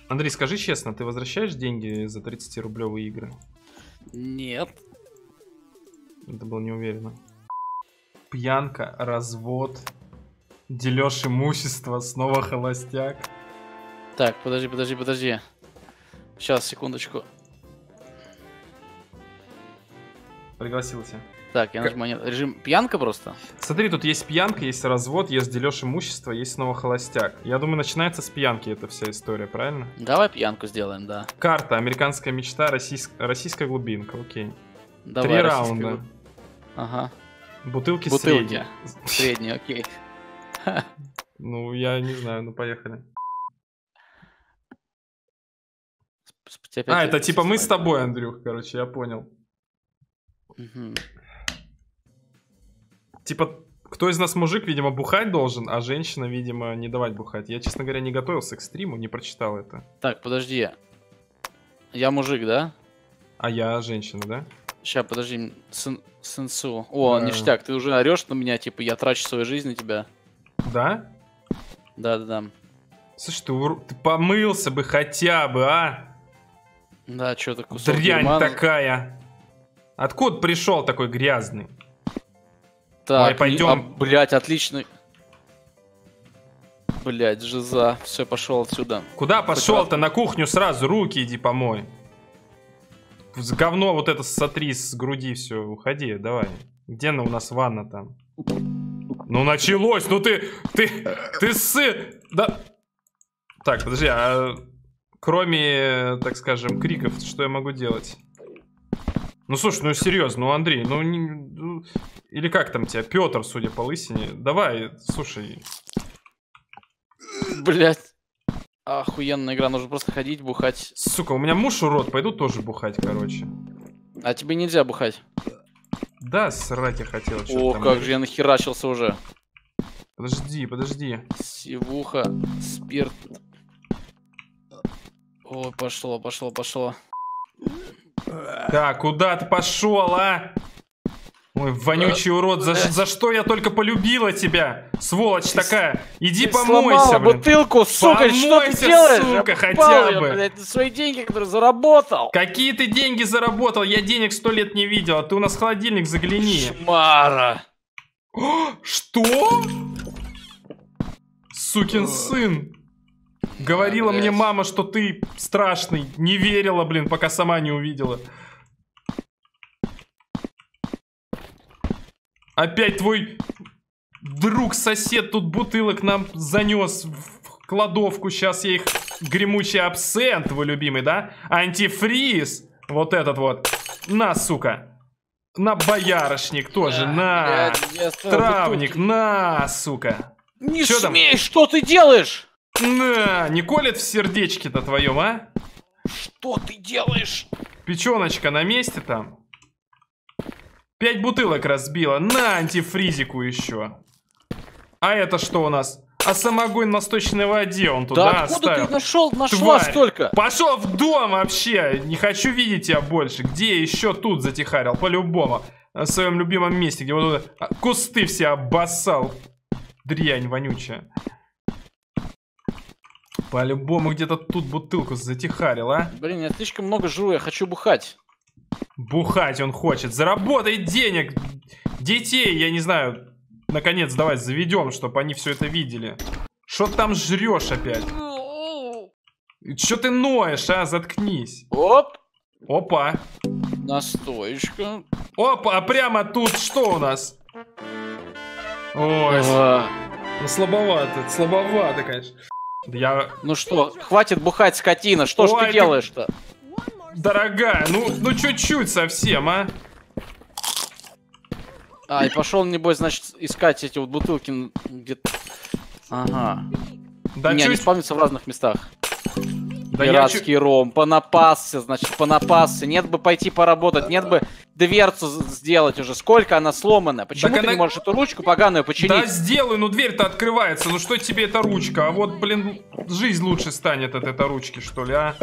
Андрей, скажи честно, ты возвращаешь деньги за 30-рублевые игры? Нет. Это было неуверенно. Пьянка, развод, дележ имущества, снова холостяк. Так, подожди. Сейчас, секундочку. Пригласил тебя. Так, я нажимаю режим пьянка просто. Смотри, тут есть пьянка, есть развод, есть дележ имущества, есть снова холостяк. Я думаю, начинается с пьянки эта вся история, правильно? Давай пьянку сделаем, да. Карта, американская мечта, российская глубинка, окей. Давай, 3 раунда. Ага. Бутылки Бутылки. средние. Средний, окей. Ну, я не знаю, ну поехали. Это типа мы с тобой, Андрюх, короче, я понял. Угу. Типа, кто из нас мужик, видимо, бухать должен, а женщина, видимо, не давать бухать. Я, честно говоря, не готовился к стриму, не прочитал это. Так, подожди. Я мужик, да? А я женщина, да? Сейчас, подожди. Сенсу. О, ништяк, ты уже орешь на меня, типа, я трачу свою жизнь на тебя. Да? Да. Слушай, ты помылся бы хотя бы, а? Да, что ты кусок Дрянь дерьма. такая. Откуда пришел такой грязный? Так, ой, пойдем. Блять, отличный. Блять, жиза. Все, пошел отсюда. Куда пошел-то? На кухню сразу руки иди помой. С говно вот это сотри с груди, все, уходи, давай. Где у нас ванна там? Ну началось, ну ты да. Так, подожди, а кроме, так скажем, криков, что я могу делать? Ну слушай, ну серьезно, ну Андрей, ну или как там тебя, Петр, судя по лысине, давай, слушай. Блять. Охуенная игра, нужно просто ходить, бухать. Сука, у меня муж урод, пойду тоже бухать, короче. А тебе нельзя бухать. Да, срать я хотел. О, как же я нахерачился уже. Подожди. Сивуха, спирт. Ой, пошло. Так, куда ты пошел, а? Ой, вонючий урод, за что я только полюбила тебя? Сволочь такая. Иди помойся, блин. Бутылку, сука, помойся, что ты делаешь? Сука, хотя бы. Блядь, свои деньги, которые заработал. Какие ты деньги заработал? Я денег 100 лет не видел, а ты у нас в холодильник загляни. Шмара. Что? Сукин сын. Говорила мне мама, что ты страшный. Не верила, блин, пока сама не увидела. Опять твой друг-сосед тут бутылок нам занес в кладовку. Сейчас я их... Гремучий абсент, твой любимый, да? Антифриз. Вот этот вот. На, сука. На, боярышник тоже. На. Травник. На, сука. Не смей, что ты делаешь? На. Не колет в сердечке-то твоем, а? Что ты делаешь? Печеночка на месте там? 5 бутылок разбила. На антифризику еще. А это что у нас? А самогон на сточной воде он туда оставил. Откуда ты нашла столько? Пошел в дом вообще. Не хочу видеть тебя больше. Где еще тут затихарил? По-любому. В своем любимом месте, где вот кусты все обоссал. Дрянь вонючая. По-любому где-то тут бутылку затихарил, а? Блин, я слишком много жру, я хочу бухать. Бухать он хочет. Заработай денег. Детей, я не знаю. Наконец, давай заведем, чтобы они все это видели. Что там жрешь опять? Че ты ноешь, а? Заткнись. Оп. Опа. Настоечка. Опа, а прямо тут что у нас? Ой. Ну слабовато, конечно. Ну что, хватит бухать, скотина. Что ж ты делаешь-то? Дорогая, ну чуть-чуть совсем, а? А, и пошел, небось, значит, искать эти вот бутылки где-то. Ага. Да не, они спавнятся в разных местах. Да пиратский ром. Понапасся, значит, понапасся. Нет бы пойти поработать, нет бы дверцу сделать уже. Сколько она сломана? Почему ты не можешь эту ручку поганую починить? Да сделай, ну дверь-то открывается. Ну что тебе эта ручка? А вот, блин, жизнь лучше станет от этой ручки, что ли, а?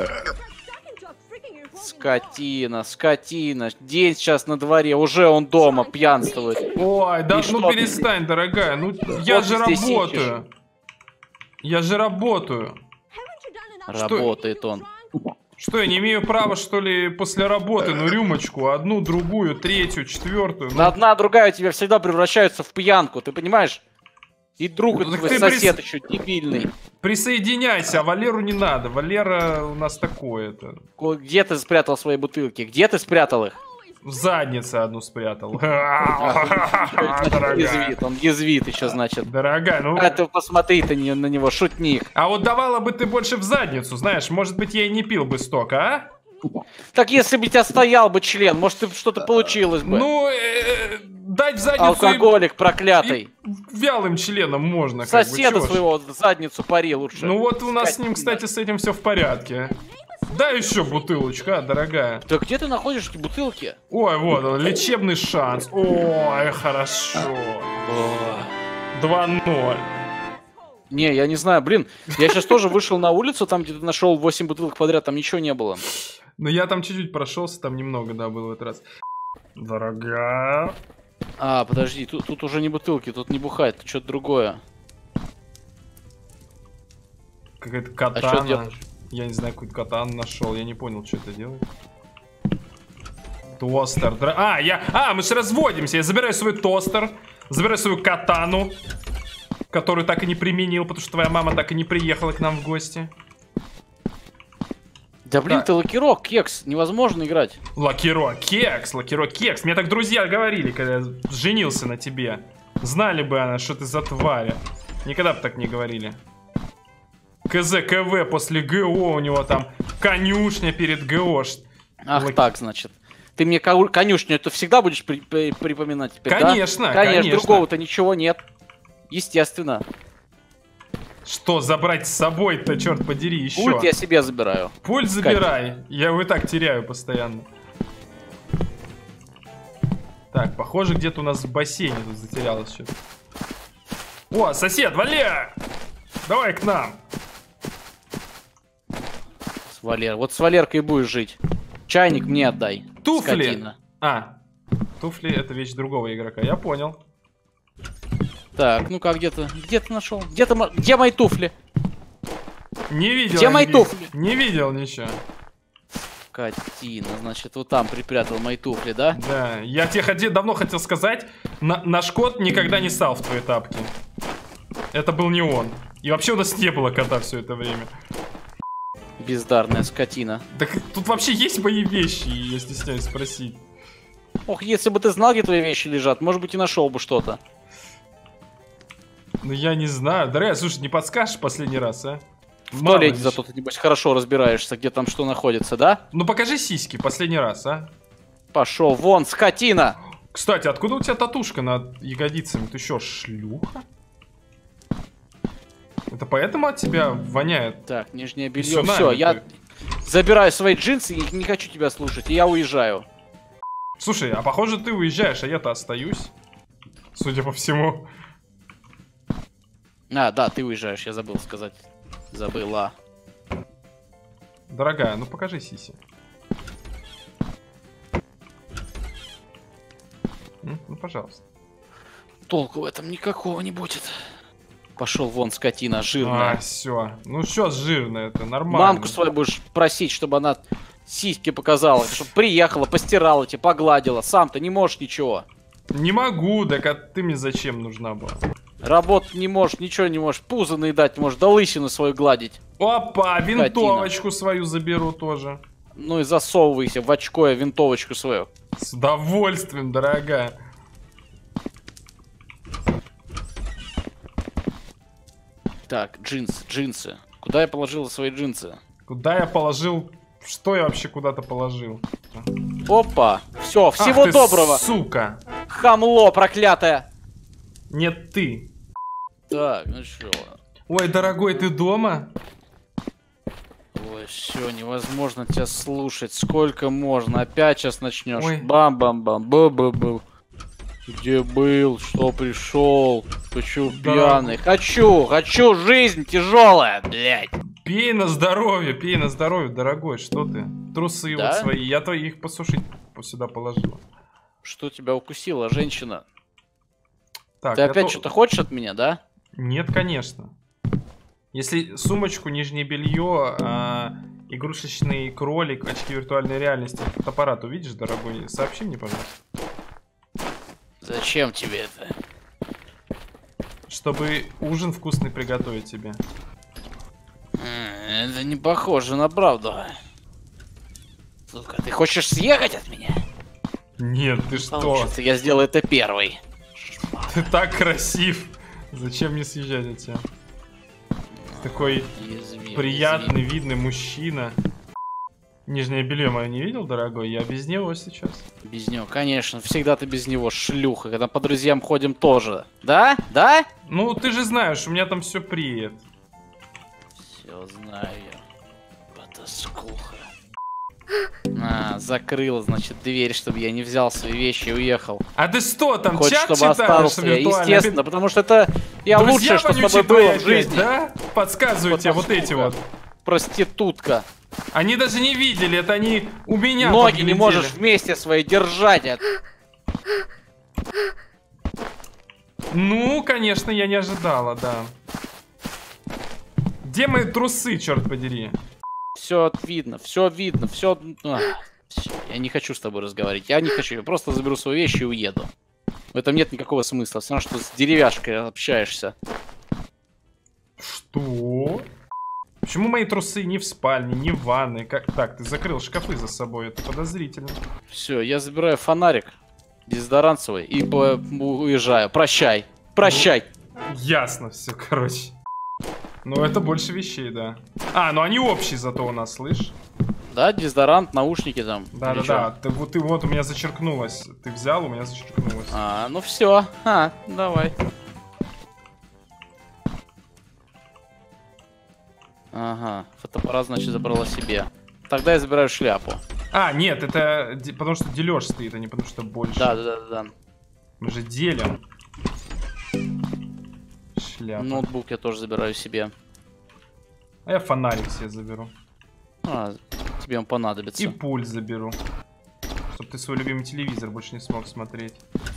Скотина. День сейчас на дворе, уже он дома пьянствует. Ой, да ну перестань, дорогая. Ну я же работаю. Работает он. Что, я не имею права, что ли, после работы, ну, рюмочку, одну, другую, третью, четвертую? Ну... Одна, другая у тебя всегда превращаются в пьянку, ты понимаешь? И друг Ну, твой сосед еще дебильный. Присоединяйся, а Валеру не надо. Валера у нас такое-то. Где ты спрятал свои бутылки? Где ты спрятал их? В заднице одну спрятал. Язвит, он язвит еще, значит. Дорогая, ну... А ты посмотри ты на него, шутник. А вот давала бы ты больше в задницу, знаешь, может быть, я и не пил бы столько, а? Так если бы у тебя стоял бы член, может, что-то получилось бы. Ну, дать в задницу... Алкоголик проклятый. Вялым членом можно. Соседа своего в задницу пари лучше. Ну вот у нас с ним, кстати, с этим все в порядке. Дай еще бутылочку, дорогая. Да где ты находишь эти бутылки? Ой, вот он, лечебный шанс. Ой, хорошо. 2-0. Не, я не знаю, блин. Я сейчас тоже вышел на улицу, там где-то нашел 8 бутылок подряд, там ничего не было. Ну я там чуть-чуть прошелся, там немного, да, было в этот раз. Дорогая. А, подожди, тут уже не бутылки, тут не бухать, тут что-то другое. Какая-то катана. А что делаешь? Я не знаю, какую-то катану нашел, я не понял, что это делает. Тостер. Мы же разводимся. Я забираю свой тостер, забираю свою катану, которую так и не применил, потому что твоя мама так и не приехала к нам в гости. Да блин, ты лакирок, кекс, невозможно играть. Лакирок, кекс. Мне так друзья говорили, когда я женился на тебе. Знали бы она, что ты за тварь. Никогда бы так не говорили. КЗ-КВ после ГО у него там конюшня перед ГО. Ах так, значит. Ты мне конюшню это всегда будешь припоминать теперь, конечно, да? Конечно, другого-то ничего нет. Естественно. Что забрать с собой-то, черт подери, еще? Пульт я себе забираю. Пульт забирай. Я его и так теряю постоянно. Так, похоже, где-то у нас в бассейне тут затерялось что-то. О, сосед, Валер! Давай к нам. Вот с Валеркой будешь жить. Чайник мне отдай. Туфли. Скотина. Туфли это вещь другого игрока, я понял. Так, ну-ка, где ты нашел? Где мои туфли? Не видел. Где мои туфли? Не видел ничего. Скотина, значит, вот там припрятал мои туфли, да? Да, я тебе давно хотел сказать, наш кот никогда не ссал в твои тапки. Это был не он. И вообще у нас не было кота все это время. Бездарная скотина. Так тут вообще есть мои вещи, я стесняюсь спросить. Ох, если бы ты знал, где твои вещи лежат, может быть, и нашел бы что-то. Ну я не знаю. Дорогая, слушай, не подскажешь последний раз, а? В туалете зато ты, небось, хорошо разбираешься, где там что находится, да? Ну покажи сиськи последний раз, а? Пошел вон, скотина! Кстати, откуда у тебя татушка над ягодицами? Ты что, шлюха? Это поэтому от тебя воняет? Так, нижнее белье. Все, я забираю свои джинсы и не хочу тебя слушать, и я уезжаю. Слушай, а похоже ты уезжаешь, а я-то остаюсь. Судя по всему. А, да, ты уезжаешь, я забыл сказать. Забыла. Дорогая, ну покажи сиси. Ну, пожалуйста. Толку в этом никакого не будет. Пошел вон, скотина, жирная. Все. Ну что жирная, это нормально. Мамку свою будешь просить, чтобы она сиськи показала, чтобы приехала, постирала тебе, погладила. Сам-то не можешь ничего. Не могу, так а ты мне зачем нужна была? Работать не можешь, ничего не можешь, пузо наедать можешь, да лысину свою гладить. Опа, винтовочку свою заберу тоже. Ну и засовывайся в очко я винтовочку свою. С удовольствием, дорогая. Так, джинсы. Куда я положил свои джинсы? Куда я положил? Что я вообще куда-то положил? Опа, все, всего ты, доброго. Сука. Хамло проклятое. Нет, ты. Так, ну что? Ой, дорогой, ты дома? Ой, все, невозможно тебя слушать. Сколько можно? Опять сейчас начнешь. Ой. Бам-бам-бам, бу-бу-бу. Где был? Что пришел? Почему пьяный? Хочу, жизнь тяжелая, блядь. Пей на здоровье, дорогой, что ты? Трусы да? вот свои, я их посушить сюда положил. Что тебя укусила, женщина? Так, ты опять что-то хочешь от меня, да? Нет, конечно. Если сумочку, нижнее белье, игрушечный кролик, очки виртуальной реальности, фотоаппарат увидишь, дорогой, сообщи мне, пожалуйста. Зачем тебе это? Чтобы ужин вкусный приготовить тебе. Это не похоже на правду. Сука, ты хочешь съехать от меня? Нет, ты что? Получится, я сделаю это первый. Ты так красив. Зачем мне съезжать от тебя? Такой приятный, видный мужчина. Нижнее белье мое не видел, дорогой? Я без него сейчас. Без него, конечно. Всегда ты без него, шлюха. Когда по друзьям ходим тоже. Да? Да? Ну, ты же знаешь, у меня там все приет. Все знаю я. Потаскуха. Закрыла, значит, дверь, чтобы я не взял свои вещи и уехал. А ты что, там Хочешь, чат чтобы читаешь остался я, естественно, потому что это я лучшее, что с тобой было в жизни. Да? Подсказывают тебе вот эти вот. Проститутка. Они даже не видели, это они у меня Ноги не можешь вместе свои держать. Ну, конечно, я не ожидала, да. Где мои трусы, черт подери? Все видно, все видно, все. Я не хочу с тобой разговаривать. Я не хочу. Я просто заберу свои вещи и уеду. В этом нет никакого смысла. Все равно, что с деревяшкой общаешься. Что? Почему мои трусы не в спальне, не в ванной? Как так? Ты закрыл шкафы за собой. Это подозрительно. Все, я забираю фонарик дезодорант свой и уезжаю. Прощай. Прощай. Ясно все, короче. Ну, это больше вещей, да. Ну они общие зато у нас, слышь? Да, дезодорант, наушники там. Да-да-да. Ты вот у меня зачеркнулось. Ты взял, у меня зачеркнулось. Ну все. Давай. Ага, фотоаппарат, значит, забрала себе. Тогда я забираю шляпу. Нет, это потому что дележ стоит, а не потому что больше. Да. Мы же делим. Шляпа. Ноутбук я тоже забираю себе. А я фонарик себе заберу. Тебе он понадобится. И пульт заберу. Чтобы ты свой любимый телевизор больше не смог смотреть.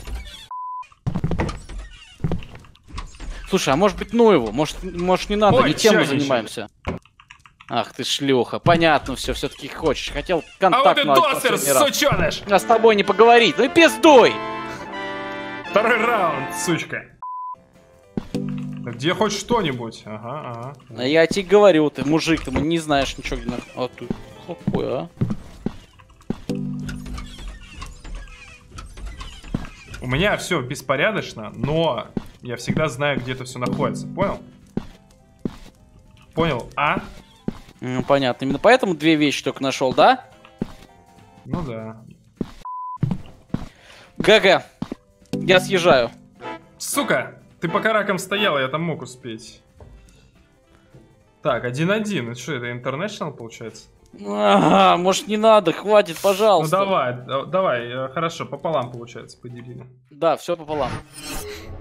Слушай, а может быть, ну его? Может не надо, не тем мы занимаемся. Ах ты шлюха. Понятно, все-таки хочешь. Хотел контакт. А вот и тостер, сученыш! А с тобой не поговорить. Ну и пиздуй! Второй раунд, сучка. Да где хоть что-нибудь? Ага. А я тебе говорю, ты мужик, ты не знаешь ничего. А ты какой, а? У меня все беспорядочно, но я всегда знаю, где это все находится. Понял? Понял, Ну, понятно. Именно поэтому две вещи только нашел, да? Ну да. ГГ. Я съезжаю. Сука, ты по каракам стояла, я там мог успеть. Так, 1-1. Это что, это International получается? Может не надо, хватит, пожалуйста. Ну давай, хорошо, пополам получается, поделили. Да, все пополам.